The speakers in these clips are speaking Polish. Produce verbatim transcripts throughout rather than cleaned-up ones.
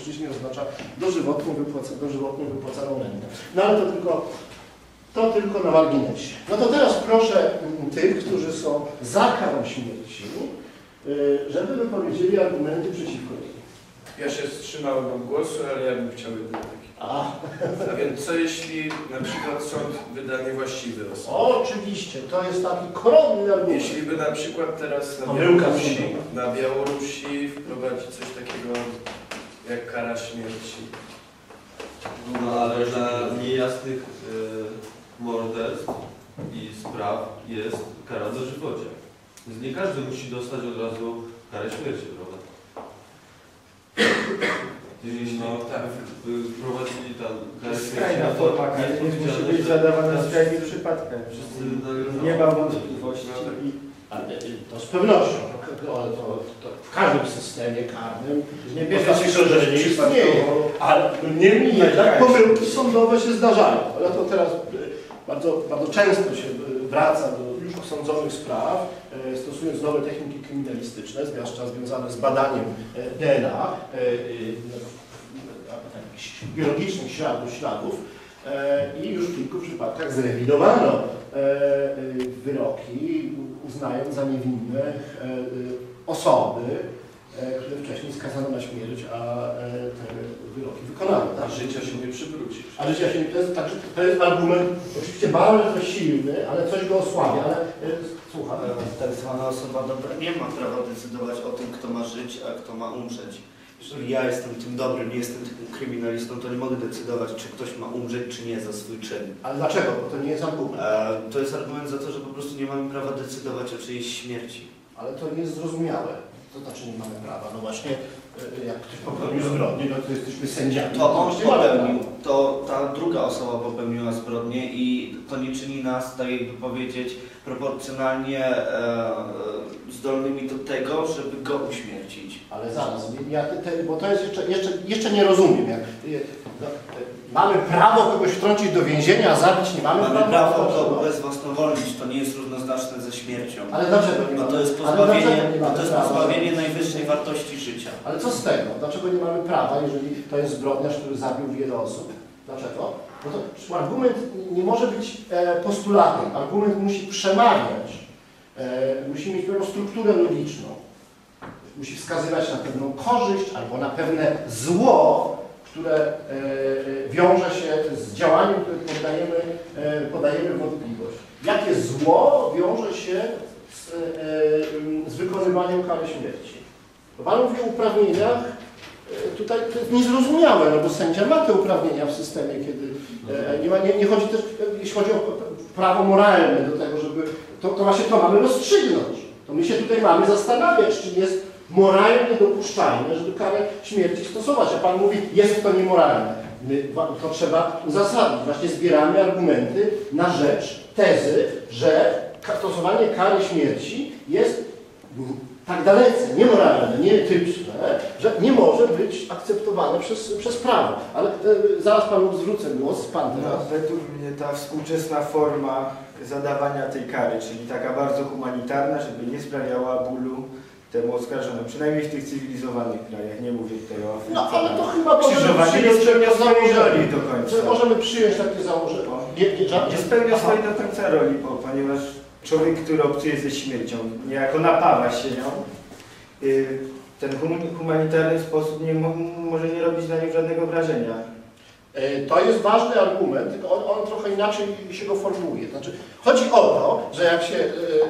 polszczyźnie oznacza dożywotnie wypłaca, dożywotnie wypłacaną rentę. No ale to tylko, to tylko na marginesie. No to teraz proszę tych, którzy są za karą śmierci, żeby wypowiedzieli argumenty przeciwko niej. Ja się wstrzymałem od głosu, ale ja bym chciał jeden taki. A. A więc co jeśli na przykład sąd wyda niewłaściwy rozsądek? Oczywiście, to jest taki koronny argument. Jeśli by na przykład teraz na Białorusi, na Białorusi wprowadzić coś takiego jak kara śmierci. No ale dla niejasnych y, morderstw i spraw jest kara dożywocia. Więc nie każdy musi dostać od razu karę śmierci, prawda? Jeśli no, tak, wprowadzili tam karę śmierci, skrajna forma kary musi być zadawana w skrajnych przypadkach. Nie ma wątpliwości. Ale to z pewnością, to, to, to w każdym systemie karnym nie bierze się że nie istnieje, ale niemniej jednak pomyłki sądowe się zdarzają. Ale to teraz bardzo, bardzo często się wraca do już osądzonych spraw, stosując nowe techniki kryminalistyczne, zwłaszcza związane z badaniem D N A, biologicznych śladów, śladów i już w kilku przypadkach zrewidowano wyroki, uznając za niewinne osoby, które wcześniej skazano na śmierć, a te wyroki wykonano. A życia się nie przywróci. A życia się nie, to jest, także, to jest argument oczywiście bardzo silny, ale coś go osłabia, ale słucham. Tak zwana osoba dobra nie ma prawa decydować o tym, kto ma żyć, a kto ma umrzeć. Jeżeli ja jestem tym dobrym, nie jestem tym kryminalistą, to nie mogę decydować, czy ktoś ma umrzeć, czy nie za swój czyn. Ale dlaczego? Bo to nie jest argument. E, to jest argument za to, że po prostu nie mamy prawa decydować o czyjejś śmierci. Ale to nie jest zrozumiałe. To znaczy nie mamy prawa. No właśnie, jak ktoś popełnił zbrodnię, no to jesteśmy sędziami. To on popełnił, to ta druga osoba popełniła zbrodnię i to nie czyni nas, tak jakby powiedzieć, proporcjonalnie e, zdolnymi do tego, żeby go uśmiercić. Ale zaraz, ja te, bo to jest jeszcze, jeszcze, jeszcze nie rozumiem. Jak, no, mamy prawo kogoś wtrącić do więzienia, a zabić nie mamy, mamy prawa. Mamy prawo go bezwłasnowolnić, to nie jest równoznaczne ze śmiercią. Ale dlaczego nie no mamy? to jest pozbawienie, nie mamy to jest pozbawienie najwyższej wartości życia. Ale co z tego? Dlaczego nie mamy prawa, jeżeli to jest zbrodniarz, który zabił wiele osób? Dlaczego? No to argument nie może być e, postulatem. Argument musi przemawiać. E, musi mieć pewną strukturę logiczną. Musi wskazywać na pewną korzyść albo na pewne zło, które e, wiąże się z działaniem, które podajemy, e, podajemy wątpliwość. Jakie zło wiąże się z, e, z wykonywaniem kary śmierci? Bo Pan mówi o uprawnieniach. Tutaj to jest niezrozumiałe, no bo sędzia ma te uprawnienia w systemie, kiedy e, nie, ma, nie, nie chodzi też, jeśli chodzi o prawo moralne do tego, żeby, to, to właśnie to mamy rozstrzygnąć. To my się tutaj mamy zastanawiać, czy jest moralnie dopuszczalne, żeby karę śmierci stosować. A Pan mówi, jest to niemoralne. My, to trzeba uzasadnić. Właśnie zbieramy argumenty na rzecz tezy, że stosowanie kary śmierci jest tak dalece niemoralne, nieetyczne, że nie może być akceptowane przez, przez prawo. Ale e, zaraz Panu zwrócę głos. Pan teraz. No, według mnie ta współczesna forma zadawania tej kary, czyli taka bardzo humanitarna, żeby nie sprawiała bólu temu oskarżonemu, przynajmniej w tych cywilizowanych krajach, nie mówię tutaj o Afryce. No ale to chyba krzyżowanie nie spełnia swojej roli do końca. Możemy przyjąć takie założenie. Nie, nie, nie spełnia swojej do końca roli, bo, ponieważ człowiek, który obcuje ze śmiercią, niejako napawa się nią, yy, ten hum, humanitarny sposób nie, może nie robić na nim żadnego wrażenia. To jest ważny argument, tylko on, on trochę inaczej się go formułuje. Znaczy, chodzi o to, że jak się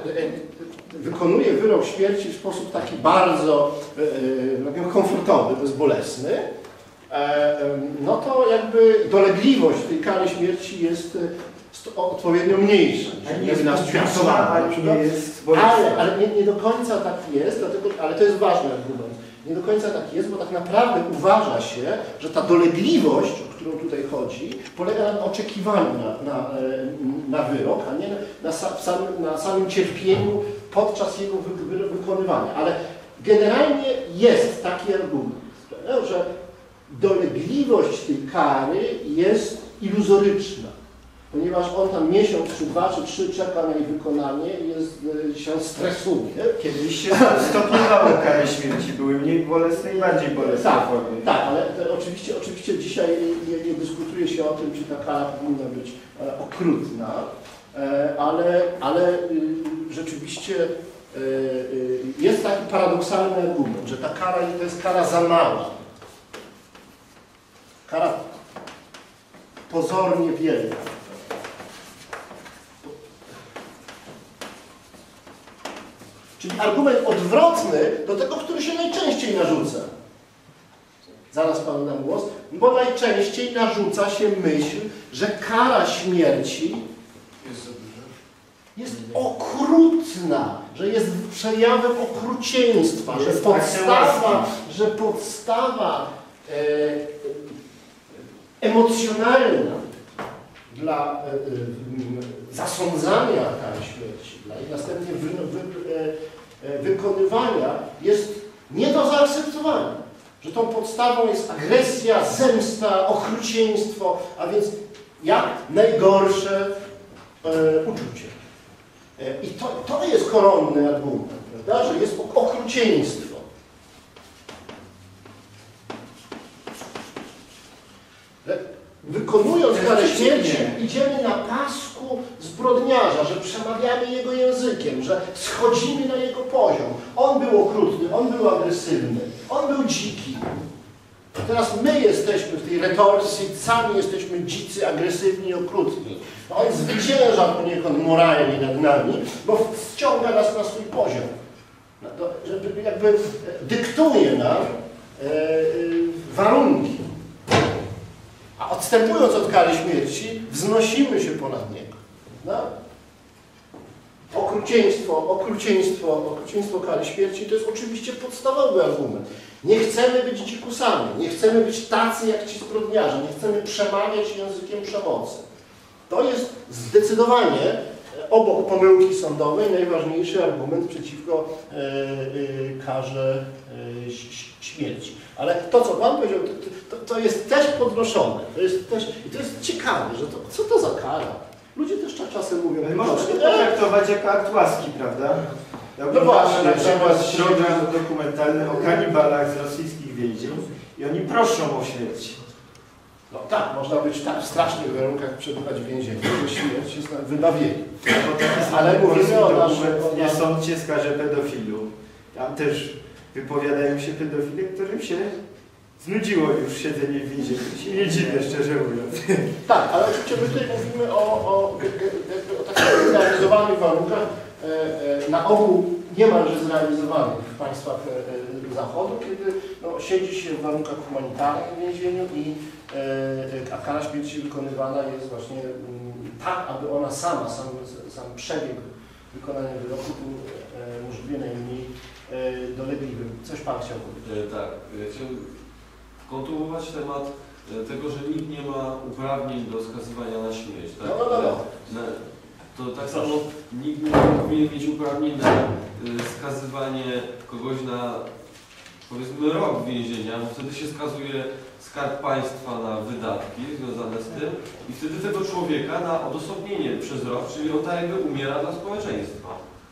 wykonuje wyrok śmierci w sposób taki bardzo e, komfortowy, bezbolesny, e, no to jakby dolegliwość tej kary śmierci jest odpowiednio mniejsza. Nie jest naświadczona, ale, ale nie, nie do końca tak jest, dlatego, ale to jest ważny argument. Nie do końca tak jest, bo tak naprawdę uważa się, że ta dolegliwość, o którą tutaj chodzi, polega na oczekiwaniu na, na, na wyrok, a nie na, samym, na samym cierpieniu podczas jego wy, wy, wykonywania. Ale generalnie jest taki argument, że dolegliwość tej kary jest iluzoryczna. ponieważ on tam miesiąc, czy dwa, czy trzy czeka na jej wykonanie i jest, się stresuje. Kiedyś się stopniowało kary śmierci, były mniej bolesne i bardziej bolesne Tak, formy. tak, ale to oczywiście, oczywiście dzisiaj nie, nie dyskutuje się o tym, czy ta kara powinna być e, okrutna, e, ale, ale y, rzeczywiście y, y, jest taki paradoksalny argument, że ta kara to jest kara za mała. Kara pozornie wielka. Czyli argument odwrotny do tego, który się najczęściej narzuca. Zaraz Panu dam głos, bo najczęściej narzuca się myśl, że kara śmierci Jest za dużo. jest okrutna, że jest przejawem okrucieństwa, że Jest podstawa, że podstawa e, e, emocjonalna dla e, e, zasądzania kary śmierci, dla jej następnie wy, wy, e, e, wykonywania jest nie do zaakceptowania. Że tą podstawą jest agresja, zemsta, okrucieństwo, a więc jak najgorsze e, uczucie. E, I to, to jest koronny argument, prawda? Że jest okrucieństwo. Wykonując karę śmierci, idziemy na pasku zbrodniarza, że przemawiamy jego językiem, że schodzimy na jego poziom. On był okrutny, on był agresywny, on był dziki. A teraz my jesteśmy w tej retorsji, sami jesteśmy dzicy, agresywni i okrutni. On zwycięża poniekąd moralnie nad nami, bo wciąga nas na swój poziom. Żeby jakby dyktuje nam e, e, warunki. A odstępując od kary śmierci, wznosimy się ponad niego. No? Okrucieństwo, okrucieństwo, okrucieństwo kary śmierci to jest oczywiście podstawowy argument. Nie chcemy być dzikusami, nie chcemy być tacy jak ci zbrodniarze, nie chcemy przemawiać językiem przemocy. To jest zdecydowanie obok pomyłki sądowej najważniejszy argument przeciwko e, e, karze e, śmierci. Ale to, co Pan powiedział, to, to, to jest też podnoszone. To jest też, i to jest ciekawe, że to, co to za kara? Ludzie też czasem mówią... Ale można to potraktować jako akt łaski, prawda? Ja oglądałem właśnie, na przykład właśnie. program dokumentalny o kanibalach z rosyjskich więzień i oni proszą o śmierć. No tak, można być w tak strasznych warunkach przebywać w więzieniu, że śmierć jest na wybawienie. Ale mówimy o naszym... Nie sąd cię skaże pedofilu. Tam też wypowiadają się pedofile, którym się znudziło już siedzenie w więzieniu. Się nie dziwię, szczerze mówiąc. Tak, ale oczywiście my tutaj mówimy o, o, o takich zrealizowanych warunkach, e, e, na ogół niemalże zrealizowanych w państwach e, Zachodu, kiedy no, siedzi się w warunkach humanitarnych w więzieniu i e, a kara śmierci wykonywana jest właśnie m, tak, aby ona sama, sam, sam przebieg wykonania wyroku był e, możliwie najmniej e, dolegliwy. Coś Pan chciał powiedzieć? E, tak, e, chciałbym kontynuować temat e, tego, że nikt nie ma uprawnień do skazywania na śmierć. Tak? No, no, no, no. Na, to tak samo nikt nie powinien mieć uprawnień na e, skazywanie kogoś na, powiedzmy, rok więzienia, bo wtedy się skazuje Skarb Państwa na wydatki związane z tym i wtedy tego człowieka na odosobnienie przez rok, czyli on tak jakby umiera dla społeczeństwa.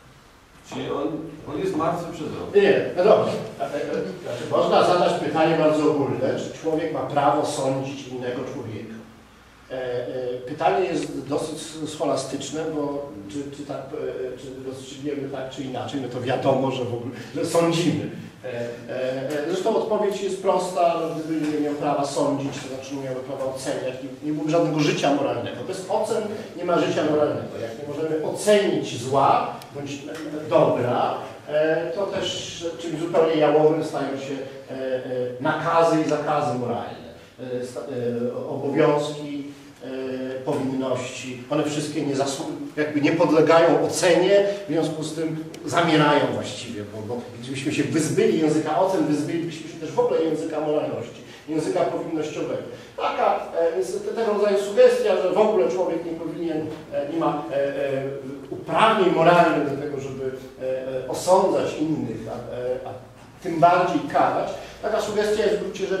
Czyli on, on jest martwy przez rok. Nie, no dobrze. Znaczy, można zadać pytanie bardzo ogólne, czy człowiek ma prawo sądzić innego człowieka. E, e, pytanie jest dosyć scholastyczne, bo czy, czy, tak, e, czy rozstrzygniemy tak czy inaczej, no to wiadomo, że w ogóle że sądzimy. E, e, zresztą odpowiedź jest prosta, no, gdyby nie miał prawa sądzić, to znaczy nie miał prawa oceniać, nie, nie byłoby żadnego życia moralnego. Bez ocen nie ma życia moralnego. Jak nie możemy ocenić zła bądź dobra, e, to też czymś zupełnie jałowym stają się e, e, nakazy i zakazy moralne, e, sta, e, obowiązki, e, powinności. One wszystkie nie, jakby nie podlegają ocenie, w związku z tym zamierają właściwie, bo, bo gdybyśmy się wyzbyli języka ocen, wyzbylibyśmy się też w ogóle języka moralności, języka powinnościowego. Taka e, tego rodzaju sugestia, że w ogóle człowiek nie powinien, e, nie ma e, e, uprawnień moralnych do tego, żeby e, e, osądzać innych, a, e, a tym bardziej karać. Taka sugestia jest w gruncie rzeczy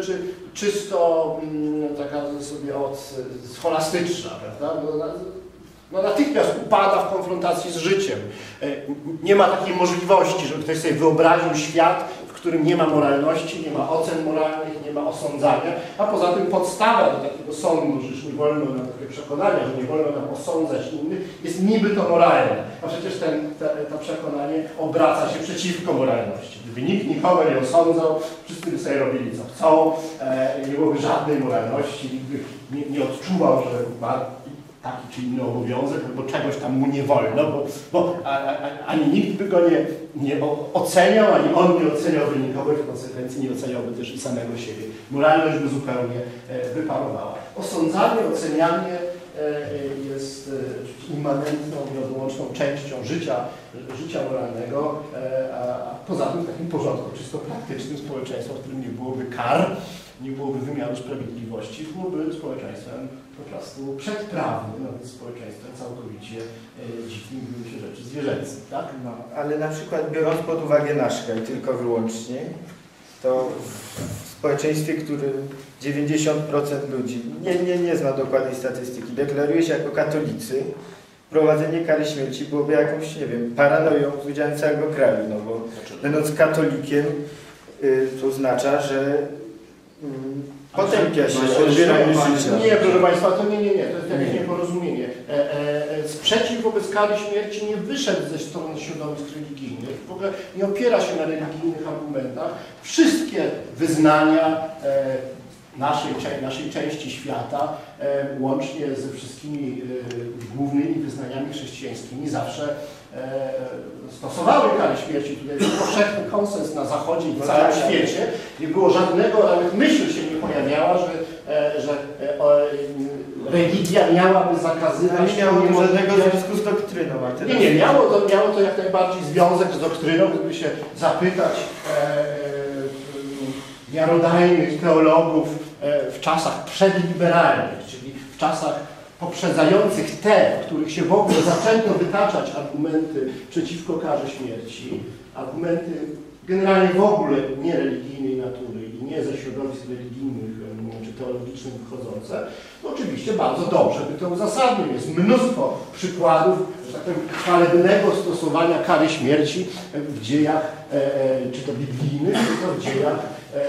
czysto mm, taka sobie od scholastyczna, prawda? No, no natychmiast upada w konfrontacji z życiem. Nie ma takiej możliwości, żeby ktoś sobie wyobraził świat, w którym nie ma moralności, nie ma ocen moralnych, nie ma osądzania, a poza tym podstawa do takiego sądu, że już nie wolno nam takie przekonania, że nie wolno nam osądzać innych, jest niby to moralne. A przecież ten, te, to przekonanie obraca się przeciwko moralności. Gdyby nikt nikogo nie osądzał, wszyscy by sobie robili co chcą, e, nie byłoby żadnej moralności, nikt by nie, nie odczuwał, że ma taki czy inny obowiązek, bo czegoś tam mu nie wolno, bo, bo a, a, ani nikt by go nie, nie oceniał, ani on nie oceniałby nikogo i w konsekwencji nie oceniałby też i samego siebie. Moralność by zupełnie e, wyparowała. Osądzanie, ocenianie e, jest e, immanentną, nieodłączną częścią życia, życia moralnego, e, a, a poza tym w takim porządku czysto praktycznym społeczeństwa, w którym nie byłoby kar, nie byłoby wymiaru sprawiedliwości, byłoby społeczeństwem po prostu przedprawnym, nawet społeczeństwem całkowicie e, dzikim, były się rzeczy zwierzęce, tak? No, ale na przykład biorąc pod uwagę nasz kraj tylko wyłącznie, to w społeczeństwie, którym dziewięćdziesiąt procent ludzi, nie, nie, nie zna dokładnej statystyki, deklaruje się jako katolicy, wprowadzenie kary śmierci byłoby jakąś, nie wiem, paranoją z udziałem całego kraju, no bo będąc katolikiem, y, to oznacza, że potępia się odbieranie życia. Nie, proszę Państwa, to nie, nie, nie, to jest jakieś nieporozumienie. E, e, sprzeciw wobec kary śmierci nie wyszedł ze strony środowisk religijnych, w ogóle nie opiera się na religijnych argumentach. Wszystkie wyznania e, naszej, naszej części świata, e, łącznie ze wszystkimi e, głównymi wyznaniami chrześcijańskimi, zawsze e, stosowały karę śmierci. Tutaj był powszechny konsens na Zachodzie i w całym świecie. Nie było żadnego, nawet myśl się nie pojawiała, że, e, że e, o, e, religia miałaby zakazywać. Nie miało żadnego związku z doktryną. Nie, nie, miało to, miało to jak najbardziej związek z doktryną, gdyby się zapytać e, e, miarodajnych teologów e, w czasach przedliberalnych, czyli w czasach poprzedzających te, w których się w ogóle zaczęto wytaczać argumenty przeciwko karze śmierci, argumenty generalnie w ogóle niereligijnej natury i nie ze środowisk religijnych czy teologicznych wychodzące, to oczywiście bardzo dobrze by to uzasadnił. Jest mnóstwo przykładów, że tak powiem, chwalebnego stosowania kary śmierci w dziejach, e, czy to biblijnych, czy to w dziejach e,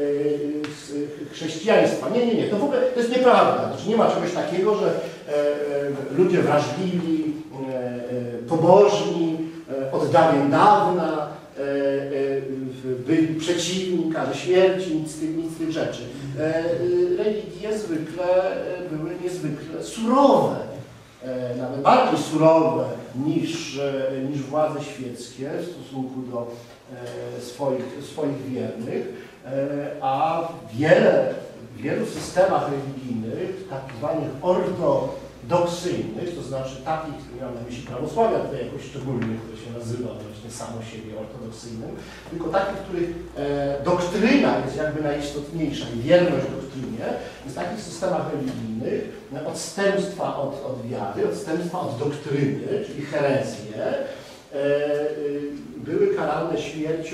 e, chrześcijaństwa. Nie, nie, nie, to w ogóle to jest nieprawda. Znaczy, nie ma czegoś takiego, że e, e, ludzie wrażliwi, e, e, pobożni, e, od dawien dawna e, e, byli przeciwni karze śmierci, nic z tych, nic z tych rzeczy. E, religie zwykle były niezwykle surowe, e, nawet bardziej surowe niż, e, niż władze świeckie w stosunku do e, swoich, swoich wiernych, e, a wiele, w wielu systemach religijnych, tak zwanych ortodoksyjnych, to znaczy takich, nie mam na myśli prawosławia tutaj jakoś szczególnie, które się nazywa właśnie samo siebie ortodoksyjnym, tylko takich, w których e, doktryna jest jakby najistotniejsza i wierność doktrynie, w takich systemach religijnych odstępstwa od, od wiary, odstępstwa od doktryny, czyli herezje, e, e, były karane śmiercią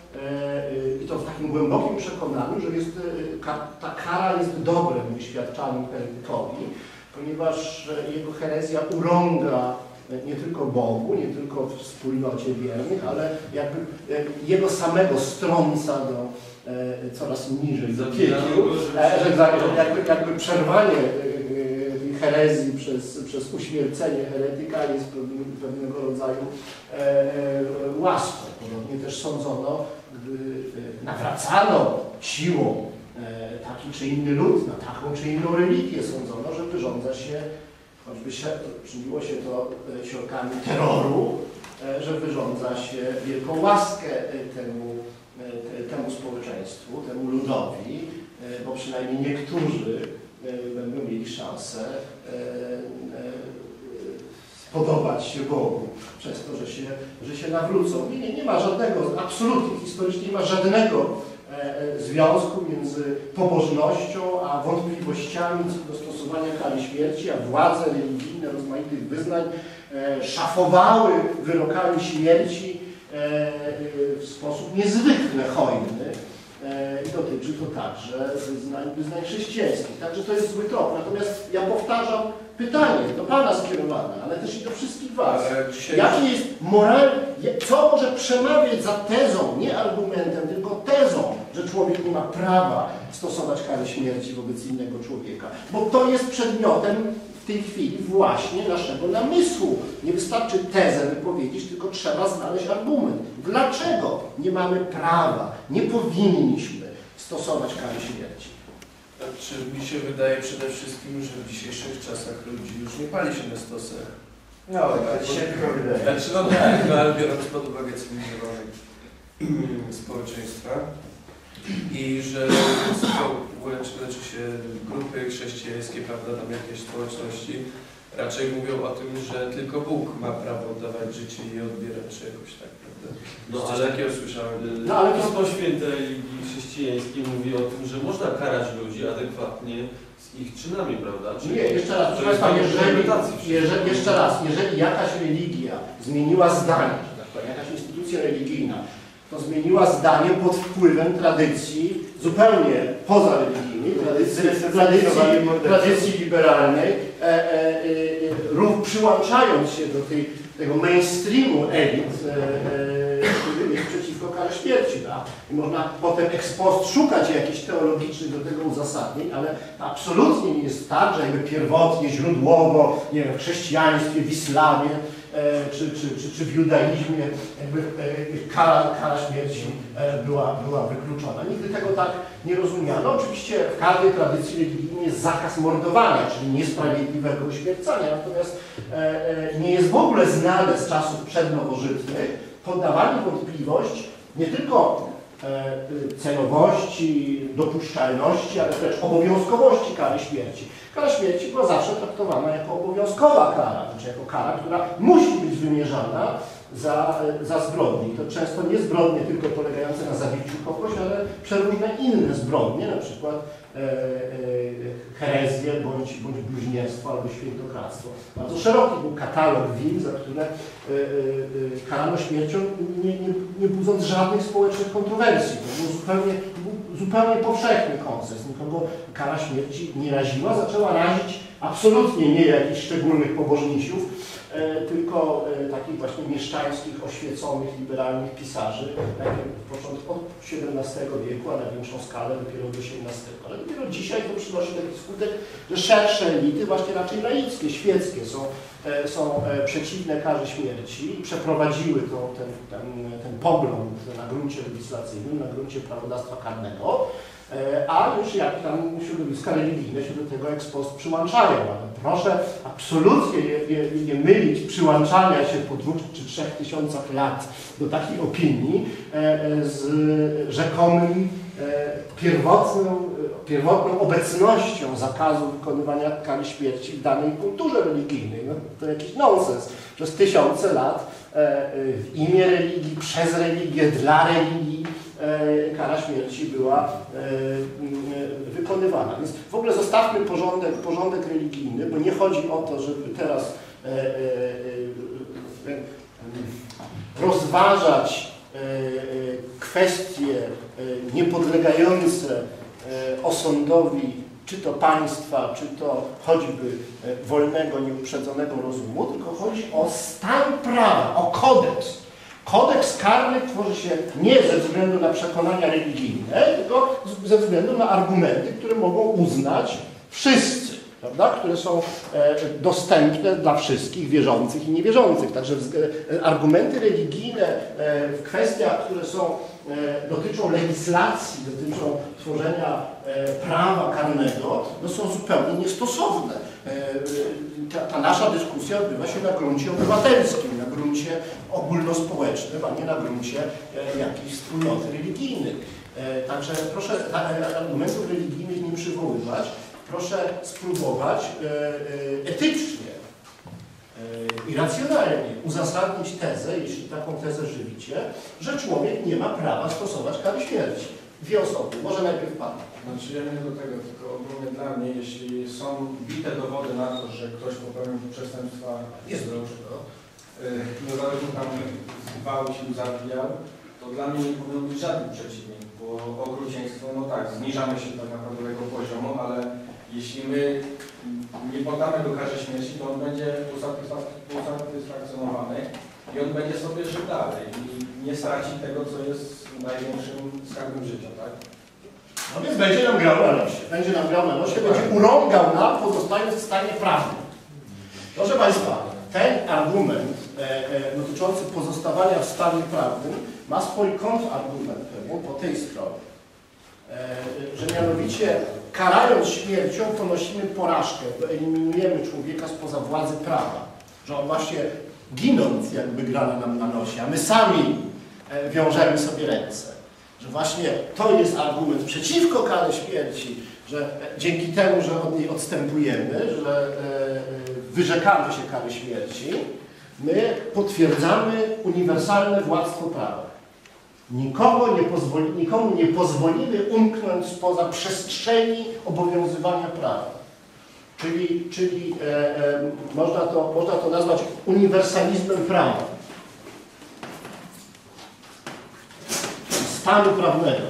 i to w takim głębokim przekonaniu, że jest, ta kara jest dobrem uświadczanym heretykowi, ponieważ jego herezja urąga nie tylko Bogu, nie tylko w wspólnocie wiernych, ale jakby jego samego strąca do coraz niżej, do piekieł, że jakby, jakby przerwanie herezji przez, przez uśmiercenie heretyka jest pewnego rodzaju łaską. Podobnie też sądzono, gdy nawracano siłą taki czy inny lud na taką czy inną religię, sądzono, że wyrządza się, choćby się, czyniło się to środkami terroru, że wyrządza się wielką łaskę temu, temu społeczeństwu, temu ludowi, bo przynajmniej niektórzy będą mieli szansę spodobać się Bogu przez to, że się, że się nawrócą. Nie, nie, nie ma żadnego, absolutnie historycznie nie ma żadnego e, związku między pobożnością a wątpliwościami co do stosowania kary śmierci, a władze religijne rozmaitych wyznań e, szafowały wyrokami śmierci e, w sposób niezwykle hojny i dotyczy to także wyznań, wyznań chrześcijańskich. Także to jest zły krok. Natomiast ja powtarzam pytanie do Pana skierowane, ale też i do wszystkich Was. Dzisiaj... Jaki jest moral, co może przemawiać za tezą, nie argumentem, tylko tezą, że człowiek nie ma prawa stosować kary śmierci wobec innego człowieka? Bo to jest przedmiotem w tej chwili właśnie naszego namysłu. Nie wystarczy tezę wypowiedzieć, tylko trzeba znaleźć argument. Dlaczego nie mamy prawa, nie powinniśmy stosować kary śmierci? Znaczy, mi się wydaje przede wszystkim, że w dzisiejszych czasach ludzi już nie pali się na stosach. No, to się tylko wydaje. Znaczy, no tak, no, ale biorąc pod uwagę cywilizowane społeczeństwa i że społeczne, czy się grupy chrześcijańskie, prawda, tam jakieś społeczności raczej mówią o tym, że tylko Bóg ma prawo dawać życie i je odbierać, czy jakoś tak, prawda? No Coś ale takiego słyszałem. No ale Pismo Święte religii chrześcijańskiej mówi o tym, że można karać ludzi adekwatnie z ich czynami, prawda? Czyli nie, jeszcze raz, proszę Państwa, jeżeli, jeżeli, jeszcze raz, jeżeli jakaś religia zmieniła zdanie, że tak powiem, jakaś instytucja religijna, to zmieniła zdanie pod wpływem tradycji zupełnie pozareligijnej, tradycji, tradycji, tradycji liberalnej, e, e, e, e, przyłączając się do tej, tego mainstreamu elit, e, e, który jest przeciwko karze śmierci. Da? I można potem ex post szukać jakichś teologicznych do tego uzasadnień, ale absolutnie nie jest tak, że jakby pierwotnie, źródłowo, nie wiem, w chrześcijaństwie, w islamie, Czy, czy, czy, czy w judaizmie jakby kara, kara śmierci była, była wykluczona. Nigdy tego tak nie rozumiano. Oczywiście w każdej tradycji religijnej jest zakaz mordowania, czyli niesprawiedliwego uśmiercania, natomiast nie jest w ogóle znane z czasów przednowożytnych podawanie wątpliwość nie tylko celowości, dopuszczalności, ale też obowiązkowości kary śmierci. Kara śmierci była zawsze traktowana jako obowiązkowa kara, znaczy jako kara, która musi być wymierzana za, za zbrodnie. I to często nie zbrodnie tylko polegające na zabiciu kogoś, ale przeróżne inne zbrodnie, na przykład e, e, herezję bądź, bądź bluźnierstwo albo świętokradztwo. Bardzo szeroki był katalog win, za które e, e, karano śmiercią, nie, nie, nie budząc żadnych społecznych kontrowersji. To był zupełnie, był zupełnie powszechny konsens. Nikogo kara śmierci nie raziła, zaczęła razić absolutnie nie jakichś szczególnych pobożnisiów, e, tylko e, takich właśnie mieszczańskich, oświeconych, liberalnych pisarzy, początku od siedemnastego wieku, a na większą skalę dopiero do osiemnastego. Ale dopiero dzisiaj to przynosi taki skutek, że szersze elity, właśnie raczej laickie, świeckie, są, e, są e, przeciwne karze śmierci i przeprowadziły to, ten, ten, ten pogląd na gruncie legislacyjnym, na gruncie prawodawstwa karnego. A już jak tam środowiska religijne się do tego ex post przyłączają. Ale proszę absolutnie nie, nie, nie mylić przyłączania się po dwóch czy trzech tysiącach lat do takiej opinii z rzekomym pierwotną, pierwotną obecnością zakazu wykonywania kary śmierci w danej kulturze religijnej. No, to jakiś nonsens. Przez tysiące lat w imię religii, przez religię, dla religii kara śmierci była wykonywana. Więc w ogóle zostawmy porządek, porządek religijny, bo nie chodzi o to, żeby teraz rozważać kwestie niepodlegające osądowi czy to państwa, czy to choćby wolnego, nieuprzedzonego rozumu, tylko chodzi o stan prawa, o kodeks. Kodeks karny tworzy się nie ze względu na przekonania religijne, tylko ze względu na argumenty, które mogą uznać wszyscy, prawda? Które są e, dostępne dla wszystkich wierzących i niewierzących. Także e, argumenty religijne e, w kwestiach, które są, e, dotyczą legislacji, dotyczą tworzenia e, prawa karnego, no są zupełnie niestosowne. E, ta, ta nasza dyskusja odbywa się na gruncie obywatelskim, na gruncie ogólnospołecznym, a nie na gruncie e, jakichś wspólnoty religijnych. E, także proszę argumentów religijnych nie przywoływać. Proszę spróbować e, e, etycznie e, i racjonalnie uzasadnić tezę, jeśli taką tezę żywicie, że człowiek nie ma prawa stosować kary śmierci. Dwie osoby, może najpierw Pan. Znaczy ja nie do tego, tylko ogólnie dla mnie, jeśli są bite dowody na to, że ktoś popełnił przestępstwa, Jest niezależnie tam gwałcił, zabijał, to dla mnie nie powinno być żadnych przeciwnik, bo okrucieństwo, no tak, zniżamy się tak naprawdę do jego poziomu, ale jeśli my nie poddamy go karze śmierci, to on będzie usatysfakcjonowany i on będzie sobie żył dalej i nie straci tego, co jest największym skarbem życia, tak? No więc będzie nam grał na losie, będzie nam grał na losie, będzie urągał nam, pozostając w stanie prawnym. Proszę Państwa, ten argument e, e, dotyczący pozostawania w stanie prawnym ma swój kontrargument pewien po tej stronie, e, że mianowicie karając śmiercią ponosimy porażkę, bo eliminujemy człowieka spoza władzy prawa, że on właśnie ginąc jakby gra nam na losie, a my sami e, wiążemy sobie ręce. Że właśnie to jest argument przeciwko karze śmierci, że dzięki temu, że od niej odstępujemy, że wyrzekamy się kary śmierci, my potwierdzamy uniwersalne władztwo prawa. Nikogo nie pozwoli, nikomu nie pozwolimy umknąć spoza przestrzeni obowiązywania prawa. Czyli, czyli e, e, można, to, można to nazwać uniwersalizmem prawa. Stanu prawnego.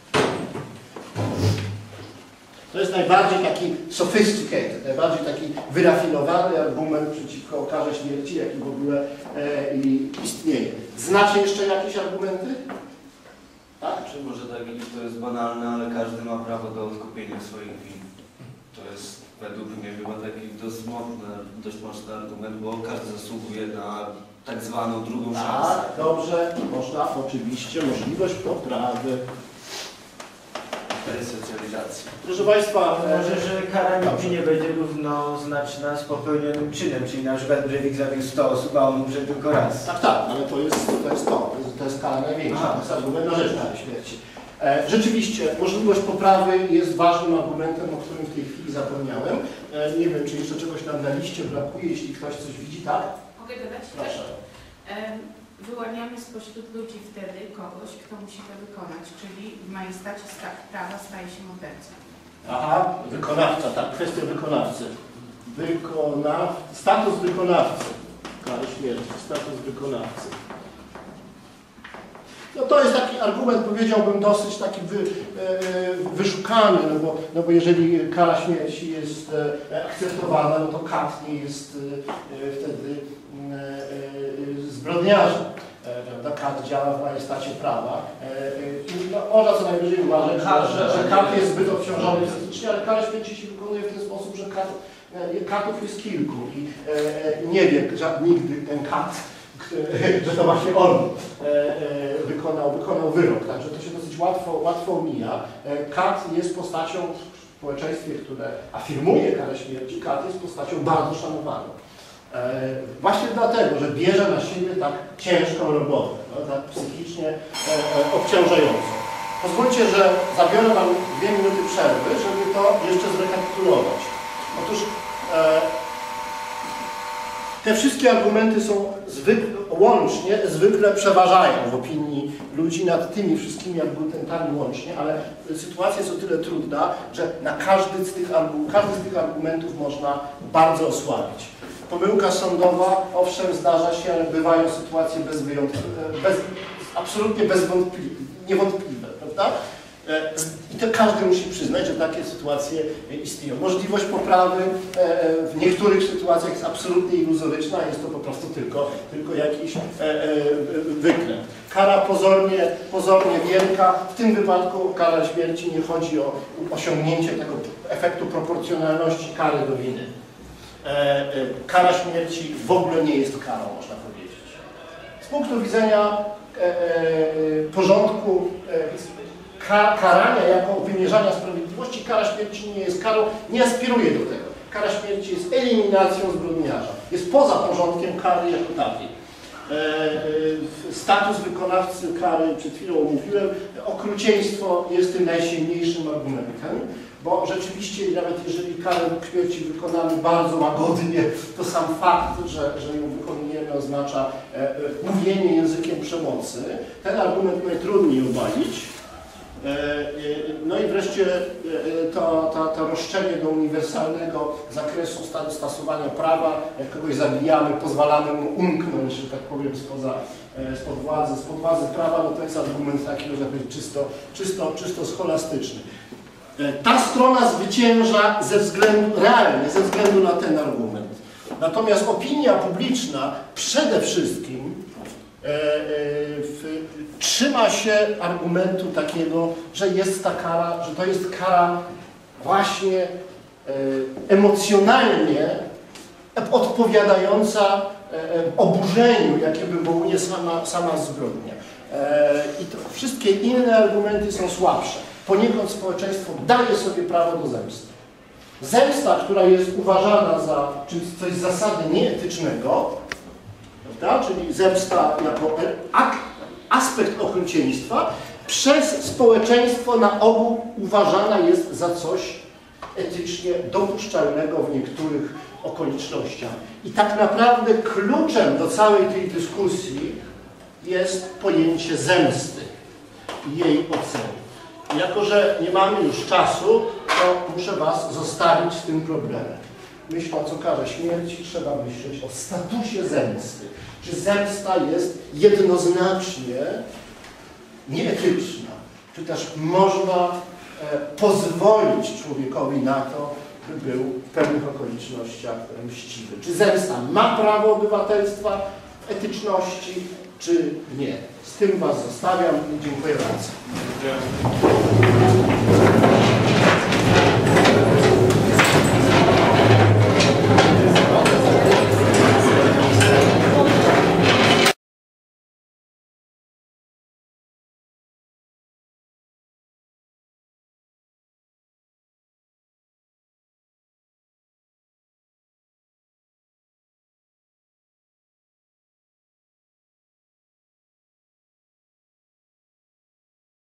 To jest najbardziej taki sophisticated, najbardziej taki wyrafinowany argument przeciwko karze śmierci, jaki w ogóle e, istnieje. Znacie jeszcze jakieś argumenty? Tak? Czy może tak, to jest banalne, ale każdy ma prawo do odkupienia swoich win. To jest według mnie chyba taki dość mocny, dość mocny argument, bo każdy zasługuje na tak zwaną drugą szansę. Tak, dobrze, można oczywiście możliwość poprawy. Resocjalizacji. Proszę Państwa, Może, że kara nigdy nie będzie równoznaczna z popełnionym czynem, czyli na przykład Breivik zabił sto osób, a on umrze tylko raz. tak, tak, ale to jest to, jest to, to, jest, to jest kara największa, to jest argument na rzecz kary śmierci. E, rzeczywiście, możliwość poprawy jest ważnym argumentem, o którym w tej chwili zapomniałem. E, nie wiem, czy jeszcze czegoś nam na liście brakuje, jeśli ktoś coś widzi, tak? Mogę dodać? Proszę. Wyłaniamy spośród ludzi wtedy kogoś, kto musi to wykonać, czyli w majestacie prawa staje się mordercą. Aha, wykonawca, tak, kwestia wykonawcy. Wykonaw... Status wykonawcy. Kary śmierci, status wykonawcy. No to jest taki argument, powiedziałbym, dosyć taki wy, e, wyszukany, no bo, no bo jeżeli kara śmierci jest e, akceptowana, no to kat nie jest e, wtedy e, zbrodniarzem. E, kat działa w majestacie prawa. E, no, można co najwyżej uważać, że, że kat jest zbyt obciążony fizycznie, ale kara śmierci się wykonuje w ten sposób, że kat, e, katów jest kilku i e, nie wie nigdy ten kat, że to właśnie on e, e, wykonał, wykonał wyrok, także to się dosyć łatwo, łatwo omija. E, Kat jest postacią w społeczeństwie, które afirmuje karę śmierci, Kat jest postacią bardzo szanowaną. E, właśnie dlatego, że bierze na siebie tak ciężką robotę, no, tak psychicznie e, e, obciążającą. Pozwólcie, że zabiorę Wam dwie minuty przerwy, żeby to jeszcze zrekapitulować. Otóż e, te wszystkie argumenty są zwykle, łącznie zwykle przeważają w opinii ludzi nad tymi wszystkimi argumentami łącznie, ale sytuacja jest o tyle trudna, że na każdy z tych, każdy z tych argumentów można bardzo osłabić. Pomyłka sądowa, owszem, zdarza się, ale bywają sytuacje bez wyjątku, bez, absolutnie bezwątpliwe, niewątpliwe, prawda? I to każdy musi przyznać, że takie sytuacje istnieją. Możliwość poprawy w niektórych sytuacjach jest absolutnie iluzoryczna, jest to po prostu tylko, tylko jakiś wykręt. Kara pozornie, pozornie wielka, w tym wypadku kara śmierci nie chodzi o osiągnięcie tego efektu proporcjonalności kary do winy. Kara śmierci w ogóle nie jest karą, można powiedzieć. Z punktu widzenia porządku karania jako wymierzania sprawiedliwości, kara śmierci nie jest karą, nie aspiruje do tego. Kara śmierci jest eliminacją zbrodniarza. Jest poza porządkiem kary jako takiej. Status wykonawcy kary, przed chwilą mówiłem, okrucieństwo jest tym najsilniejszym argumentem, bo rzeczywiście nawet jeżeli karę śmierci wykonamy bardzo łagodnie, to sam fakt, że, że ją wykonujemy, oznacza mówienie językiem przemocy. Ten argument najtrudniej obalić. No i wreszcie to, to, to roszczenie do uniwersalnego zakresu stosowania prawa, jak kogoś zabijamy, pozwalamy mu umknąć, że tak powiem, spoza, spod władzy, spod władzy prawa, no to jest argument taki, można powiedzieć, czysto, czysto, czysto scholastyczny. Ta strona zwycięża ze względu, realnie, ze względu na ten argument. Natomiast opinia publiczna przede wszystkim e, e, w, trzyma się argumentu takiego, że jest ta kara, że to jest kara właśnie e, emocjonalnie odpowiadająca e, oburzeniu, jakie wywołuje sama, sama zbrodnia. E, I to wszystkie inne argumenty są słabsze. Poniekąd społeczeństwo daje sobie prawo do zemsty. Zemsta, która jest uważana za czymś, coś z zasady nieetycznego, prawda? Czyli zemsta jako aspekt okrucieństwa, przez społeczeństwo na ogół uważana jest za coś etycznie dopuszczalnego w niektórych okolicznościach. I tak naprawdę kluczem do całej tej dyskusji jest pojęcie zemsty i jej oceny. Jako że nie mamy już czasu, to muszę Was zostawić z tym problemem. Myśląc o karze śmierci, trzeba myśleć o statusie zemsty. Czy zemsta jest jednoznacznie nieetyczna? Czy też można e, pozwolić człowiekowi na to, by był w pewnych okolicznościach mściwy? Czy zemsta ma prawo obywatelstwa w etyczności, czy nie? Z tym Was zostawiam i dziękuję bardzo.